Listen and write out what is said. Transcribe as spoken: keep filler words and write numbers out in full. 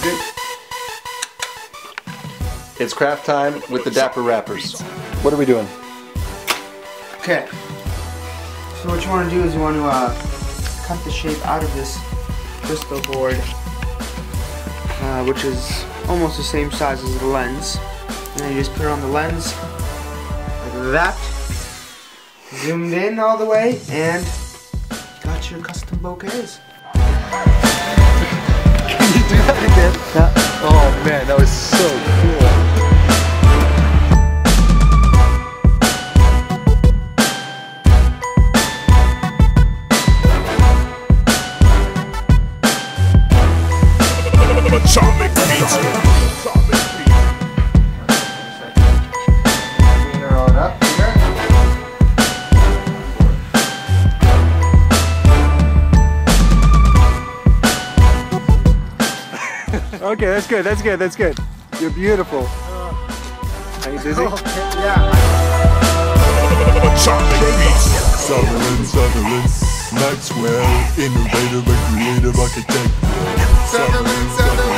good. It's craft time with the Dapper Rappers. What are we doing? Okay. So what you want to do is you want to uh, cut the shape out of this crystal board, uh, which is almost the same size as the lens. And then you just put it on the lens like that. Zoomed in all the way, and got your custom bouquets. Can you do that again? Yeah. Oh man, that was so cool. Atomic pizza. Atomic pizza. Cleaner on up here. Okay, that's good, that's good, that's good. You're beautiful. Are you dizzy? Yeah. Atomic pizza. Sutherland, Sutherland, Maxwell, innovative and creative architect. Sutherland, Sutherland.